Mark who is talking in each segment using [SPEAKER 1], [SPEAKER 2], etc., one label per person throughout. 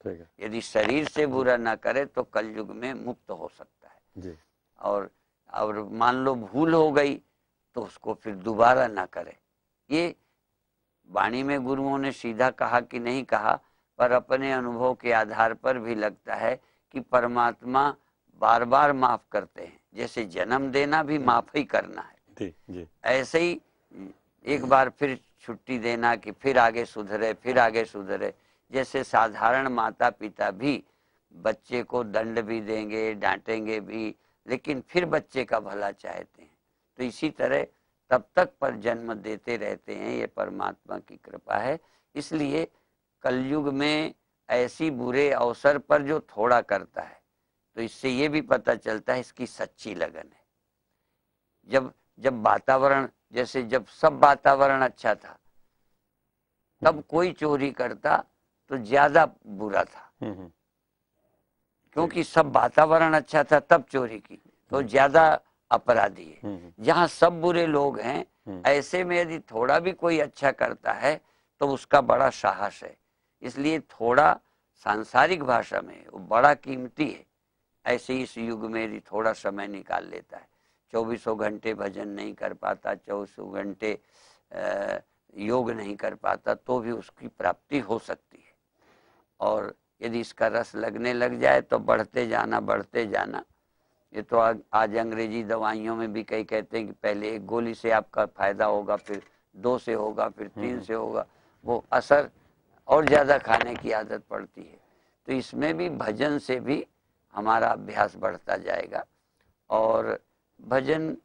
[SPEAKER 1] ठीक है।
[SPEAKER 2] यदि शरीर से बुरा ना करे तो कलयुग में मुक्त हो सकता है
[SPEAKER 1] जी।
[SPEAKER 2] और मान लो भूल हो गई तो उसको फिर दोबारा ना करे। ये वाणी में गुरुओं ने सीधा कहा कि नहीं कहा, पर अपने अनुभव के आधार पर भी लगता है कि परमात्मा बार बार माफ करते हैं। जैसे जन्म देना भी माफ ही करना है,
[SPEAKER 1] जी जी।
[SPEAKER 2] ऐसे ही एक बार फिर छुट्टी देना कि फिर आगे सुधरे, फिर आगे सुधरे। जैसे साधारण माता पिता भी बच्चे को दंड भी देंगे, डांटेंगे भी, लेकिन फिर बच्चे का भला चाहते हैं। तो इसी तरह तब तक पर जन्म देते रहते हैं, ये परमात्मा की कृपा है। इसलिए कलयुग में ऐसी बुरे अवसर पर जो थोड़ा करता है, तो इससे ये भी पता चलता है इसकी सच्ची लगन है। जब वातावरण, जैसे जब सब वातावरण अच्छा था तब कोई चोरी करता तो ज्यादा बुरा था, क्योंकि सब वातावरण अच्छा था तब चोरी की तो ज्यादा अपराधी है। जहाँ सब बुरे लोग हैं, ऐसे में यदि थोड़ा भी कोई अच्छा करता है तो उसका बड़ा साहस है। इसलिए थोड़ा सांसारिक भाषा में वो बड़ा कीमती है। ऐसे इस युग में यदि थोड़ा समय निकाल लेता है, 24 घंटे भजन नहीं कर पाता, 24 घंटे योग नहीं कर पाता, तो भी उसकी प्राप्ति हो सकती है। और यदि इसका रस लगने लग जाए तो बढ़ते जाना बढ़ते जाना। ये तो आज अंग्रेजी दवाइयों में भी कई कहते हैं कि पहले 1 गोली से आपका फायदा होगा, फिर 2 से होगा, फिर 3 से होगा। वो असर और ज़्यादा खाने की आदत पड़ती है। तो इसमें भी भजन से भी हमारा अभ्यास बढ़ता जाएगा। और भजन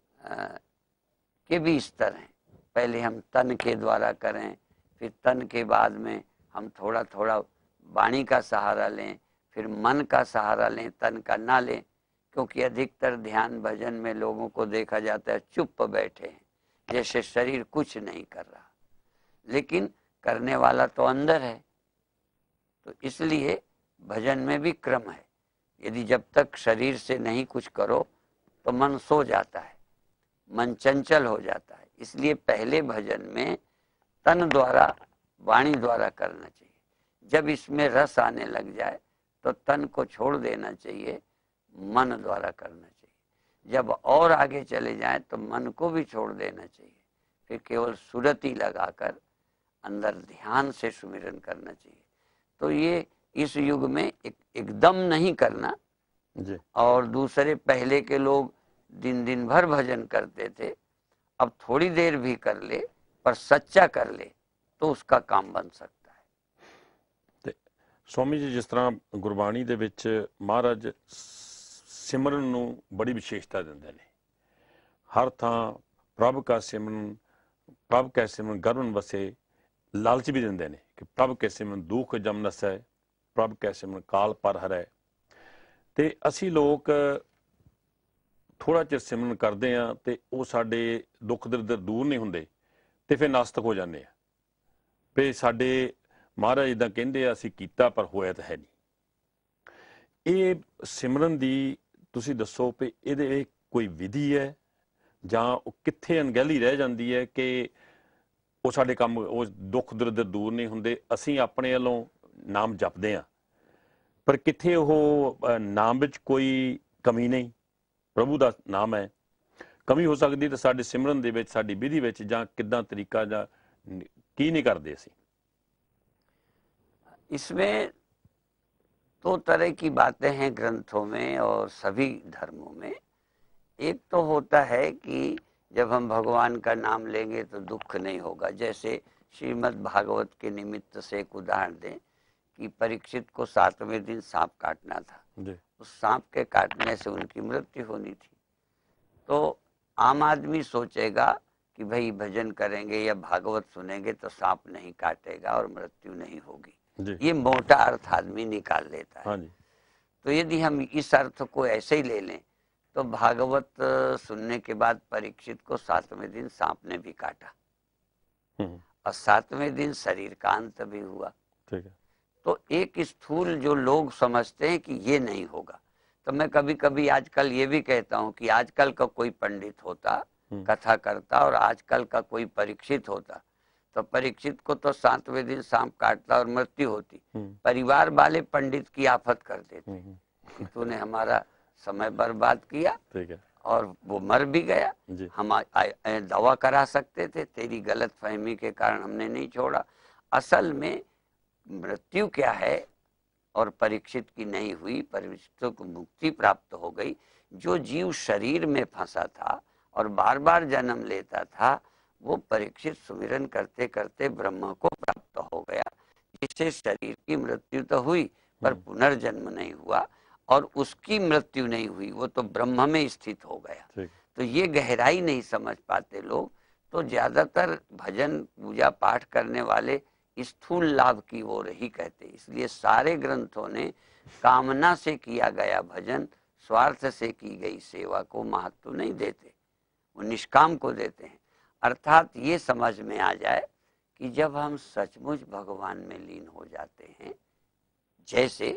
[SPEAKER 2] के भी स्तर हैं। पहले हम तन के द्वारा करें, फिर तन के बाद में हम थोड़ा थोड़ा वाणी का सहारा लें, फिर मन का सहारा लें, तन का ना लें। क्योंकि अधिकतर ध्यान भजन में लोगों को देखा जाता है चुप बैठे हैं, जैसे शरीर कुछ नहीं कर रहा, लेकिन करने वाला तो अंदर है। तो इसलिए भजन में भी क्रम है। यदि जब तक शरीर से नहीं कुछ करो तो मन सो जाता है, मन चंचल हो जाता है। इसलिए पहले भजन में तन द्वारा वाणी द्वारा करना चाहिए। जब इसमें रस आने लग जाए तो तन को छोड़ देना चाहिए, मन द्वारा करना चाहिए। जब और आगे चले जाए तो मन को भी छोड़ देना चाहिए, फिर केवल सुरति लगाकर अंदर ध्यान से सुमिरन करना चाहिए। तो ये इस युग में एकदम नहीं करना
[SPEAKER 1] जी।
[SPEAKER 2] और दूसरे पहले के लोग दिन दिन भर भजन करते थे, अब थोड़ी देर भी कर ले पर सच्चा कर ले तो उसका काम बन सकता है।
[SPEAKER 1] ਤੇ स्वामी जी, जिस तरह गुरबाणी ਦੇ ਵਿੱਚ ਮਹਾਰਾਜ ਸਿਮਰਨ ਨੂੰ ਬੜੀ ਵਿਸ਼ੇਸ਼ਤਾ ਦਿੰਦੇ ਨੇ। ਹਰ ਥਾਂ ਪ੍ਰਭ ਕਾ ਸਿਮਰਨ, ਪ੍ਰਭ ਕੈ ਸਿਮਰਨ ਗਰਵਨ ਵਸੇ, ਲਾਲਚ ਵੀ ਦਿੰਦੇ ਨੇ ਕਿ ਪ੍ਰਭ ਕੈ ਸਿਮਰਨ ਦੁਖ ਜਮ ਨਸੈ, ਪ੍ਰਭ ਕੈ ਸਿਮਰਨ ਕਾਲ ਪਰ ਹਰੈ। ਤੇ ਅਸੀਂ ਲੋਕ ਥੋੜਾ ਚਿਰ ਸਿਮਰਨ ਕਰਦੇ ਆ ਤੇ ਉਹ ਸਾਡੇ ਦੁੱਖ ਦਰਦ ਦੂਰ ਨਹੀਂ ਹੁੰਦੇ ਤੇ ਫਿਰ ਨਾਸਤਕ ਹੋ ਜਾਂਦੇ ਆ ਵੀ ਸਾਡੇ ਮਹਾਰਾਜ ਇਦਾਂ ਕਹਿੰਦੇ ਆ ਅਸੀਂ ਕੀਤਾ ਪਰ ਹੋਇਆ ਤਾਂ ਹੈ ਨਹੀਂ। ਇਹ ਸਿਮਰਨ ਦੀ ਤੁਸੀਂ ਦੱਸੋ ਵੀ ਇਹਦੇ ਕੋਈ ਵਿਧੀ ਹੈ ਜਾਂ ਉਹ ਕਿੱਥੇ ਅਣਗਹਿਲੀ ਰਹਿ ਜਾਂਦੀ ਹੈ ਕਿ ਉਹ ਸਾਡੇ ਕੰਮ ਉਹ ਦੁੱਖ ਦਰਦ ਦੂਰ ਨਹੀਂ ਹੁੰਦੇ, ਅਸੀਂ ਆਪਣੇ ਵੱਲੋਂ ਨਾਮ ਜਪਦੇ ਆ ਪਰ ਕਿੱਥੇ ਉਹ ਨਾਮ ਵਿੱਚ ਕੋਈ ਕਮੀ ਨਹੀਂ, ਪ੍ਰਭੂ ਦਾ ਨਾਮ ਹੈ, ਕਮੀ ਹੋ ਸਕਦੀ ਤਾਂ ਸਾਡੇ ਸਿਮਰਨ ਦੇ ਵਿੱਚ ਸਾਡੀ ਵਿਧੀ ਵਿੱਚ ਜਾਂ ਕਿੱਦਾਂ ਤਰੀਕਾ ਜਾਂ ਕੀ ਨਹੀਂ ਕਰਦੇ ਅਸੀਂ।
[SPEAKER 2] इसमें दो तरह की बातें हैं ग्रंथों में और सभी धर्मों में। एक तो होता है कि जब हम भगवान का नाम लेंगे तो दुख नहीं होगा। जैसे श्रीमद् भागवत के निमित्त से एक उदाहरण दें कि परीक्षित को 7वें दिन सांप काटना था। उस सांप के काटने से उनकी मृत्यु होनी थी। तो आम आदमी सोचेगा कि भाई भजन करेंगे या भागवत सुनेंगे तो सांप नहीं काटेगा और मृत्यु नहीं होगी। ये मोटा अर्थ आदमी निकाल लेता है। तो यदि हम इस अर्थ को ऐसे ही ले लें तो भागवत सुनने के बाद परीक्षित को 7वें दिन सांप ने भी काटा और 7वें दिन शरीर का अंत भी हुआ। तो एक स्थूल जो लोग समझते हैं कि ये नहीं होगा, तो मैं कभी कभी आजकल ये भी कहता हूँ कि आजकल का कोई पंडित होता, कथा करता और आजकल का कोई परीक्षित होता तो परीक्षित को तो 7वें दिन सांप काटता और मृत्यु होती, परिवार वाले पंडित की आफत कर देते कि तूने हमारा समय बर्बाद किया, ठीक है, और वो मर भी गया। हम दवा करा सकते थे, तेरी गलत फहमी के कारण हमने नहीं छोड़ा। असल में मृत्यु क्या है, और परीक्षित की नहीं हुई, परीक्षित को मुक्ति प्राप्त हो गई। जो जीव शरीर में फंसा था और बार बार जन्म लेता था, वो परीक्षित सुमिरन करते करते ब्रह्म को प्राप्त हो गया, जिससे शरीर की मृत्यु तो हुई पर पुनर्जन्म नहीं हुआ, और उसकी मृत्यु नहीं हुई, वो तो ब्रह्म में स्थित हो गया। तो ये गहराई नहीं समझ पाते लोग, तो ज्यादातर भजन पूजा पाठ करने वाले स्थूल लाभ की ओर ही कहते। इसलिए सारे ग्रंथों ने कामना से किया गया भजन, स्वार्थ से की गई सेवा को महत्व नहीं देते, वो निष्काम को देते हैं। अर्थात ये समझ में आ जाए कि जब हम सचमुच भगवान में लीन हो जाते हैं, जैसे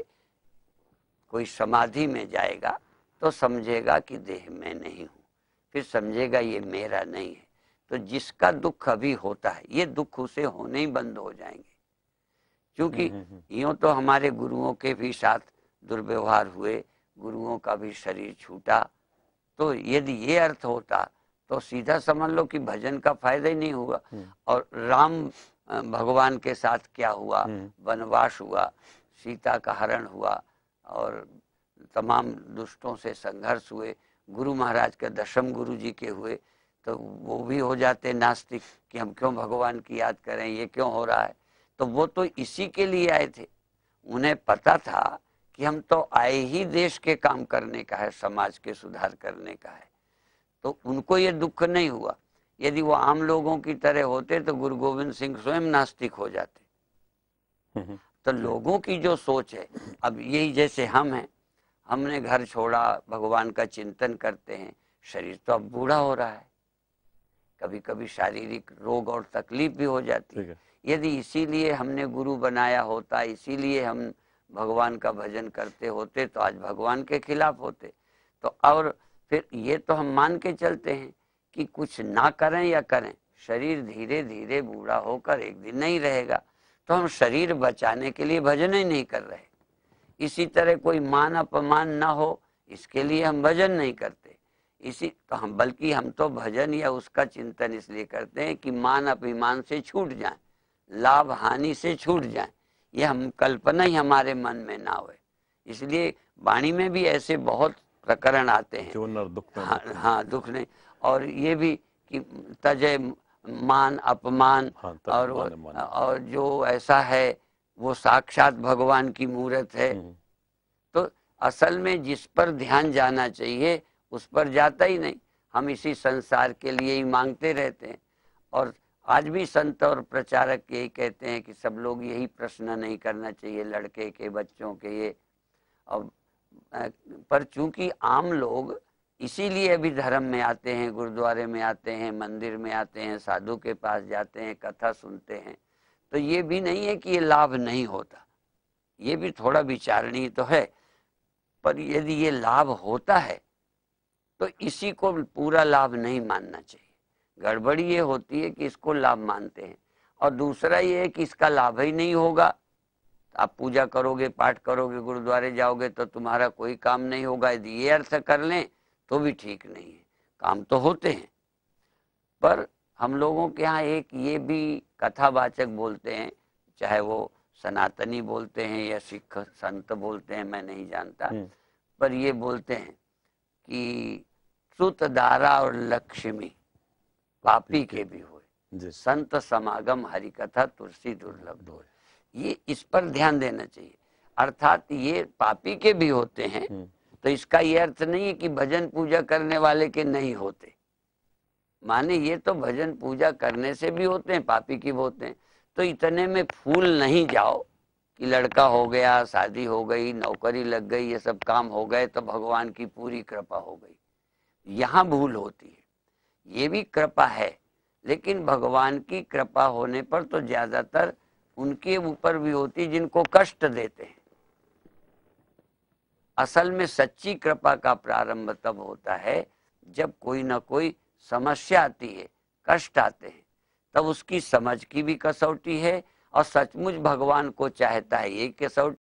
[SPEAKER 2] कोई समाधि में जाएगा तो समझेगा कि देह में नहीं हूँ, फिर समझेगा ये मेरा नहीं है, तो जिसका दुख अभी होता है ये दुख उसे होने ही बंद हो जाएंगे। क्योंकि यूं तो हमारे गुरुओं के भी साथ दुर्व्यवहार हुए, गुरुओं का भी शरीर छूटा, तो यदि ये अर्थ होता तो सीधा समझ लो कि भजन का फायदा ही नहीं हुआ। और राम भगवान के साथ क्या हुआ, वनवास हुआ, सीता का हरण हुआ और तमाम दुष्टों से संघर्ष हुए, गुरु महाराज के दशम गुरु जी के हुए, तो वो भी हो जाते नास्तिक कि हम क्यों भगवान की याद करें, ये क्यों हो रहा है। तो वो तो इसी के लिए आए थे, उन्हें पता था कि हम तो आए ही देश के काम करने का है, समाज के सुधार करने का है, तो उनको ये दुख नहीं हुआ। यदि वो आम लोगों की तरह होते तो गुरु गोविंद सिंह स्वयं नास्तिक हो जाते। तो लोगों की जो सोच है, अब यही जैसे हम हैं, हमने घर छोड़ा, भगवान का चिंतन करते हैं, शरीर तो अब बूढ़ा हो रहा है, कभी कभी शारीरिक रोग और तकलीफ भी हो जाती है। यदि इसीलिए हमने गुरु बनाया होता, इसीलिए हम भगवान का भजन करते होते, तो आज भगवान के खिलाफ होते। तो और फिर ये तो हम मान के चलते हैं कि कुछ ना करें या करें, शरीर धीरे धीरे बूढ़ा होकर एक दिन नहीं रहेगा, तो हम शरीर बचाने के लिए भजन ही नहीं कर रहे। इसी तरह कोई मान अपमान ना हो, इसके लिए हम भजन नहीं करते। इसी तो हम, बल्कि हम तो भजन या उसका चिंतन इसलिए करते हैं कि मान अभिमान से छूट जाए, लाभ हानि से छूट जाए, ये हम कल्पना ही हमारे मन में ना हो। इसलिए वाणी में भी ऐसे बहुत प्रकरण आते हैं, हाँ दुख नहीं, और ये भी कि तजय मान अपमान, और जो ऐसा है वो साक्षात भगवान की मूर्त है। तो असल में जिस पर ध्यान जाना चाहिए उस पर जाता ही नहीं, हम इसी संसार के लिए ही मांगते रहते हैं। और आज भी संत और प्रचारक यही कहते हैं कि सब लोग यही प्रश्न नहीं करना चाहिए, लड़के के बच्चों के ये। और पर चूंकि आम लोग इसीलिए अभी धर्म में आते हैं, गुरुद्वारे में आते हैं, मंदिर में आते हैं, साधु के पास जाते हैं, कथा सुनते हैं, तो ये भी नहीं है कि ये लाभ नहीं होता, ये भी थोड़ा विचारणीय तो है। पर यदि ये लाभ होता है तो इसी को पूरा लाभ नहीं मानना चाहिए। गड़बड़ी ये होती है कि इसको लाभ मानते हैं, और दूसरा ये है कि इसका लाभ ही नहीं होगा। आप पूजा करोगे, पाठ करोगे, गुरुद्वारे जाओगे तो तुम्हारा कोई काम नहीं होगा, यदि ये अर्थ कर लें तो भी ठीक नहीं है। काम तो होते हैं, पर हम लोगों के यहाँ एक ये भी कथावाचक बोलते हैं, चाहे वो सनातनी बोलते हैं या सिख संत बोलते हैं, मैं नहीं जानता, पर ये बोलते हैं कि सुत दारा और लक्ष्मी पापी के भी हुए, संत समागम हरि कथा तुलसी दुर्लभ हो। ये इस पर ध्यान देना चाहिए। अर्थात ये पापी के भी होते हैं, तो इसका ये अर्थ नहीं है कि भजन पूजा करने वाले के नहीं होते। माने ये तो भजन पूजा करने से भी होते हैं, पापी की भी होते हैं। तो इतने में फूल नहीं जाओ कि लड़का हो गया, शादी हो गई, नौकरी लग गई, ये सब काम हो गए तो भगवान की पूरी कृपा हो गई। यहाँ भूल होती है। ये भी कृपा है, लेकिन भगवान की कृपा होने पर तो ज्यादातर उनके ऊपर भी होती जिनको कष्ट देते हैं। असल में सच्ची कृपा का प्रारंभ तब होता है जब कोई ना कोई समस्या आती है, कष्ट आते हैं, तब उसकी समझ की भी कसौटी है और सचमुच भगवान को चाहता है ये कसौटी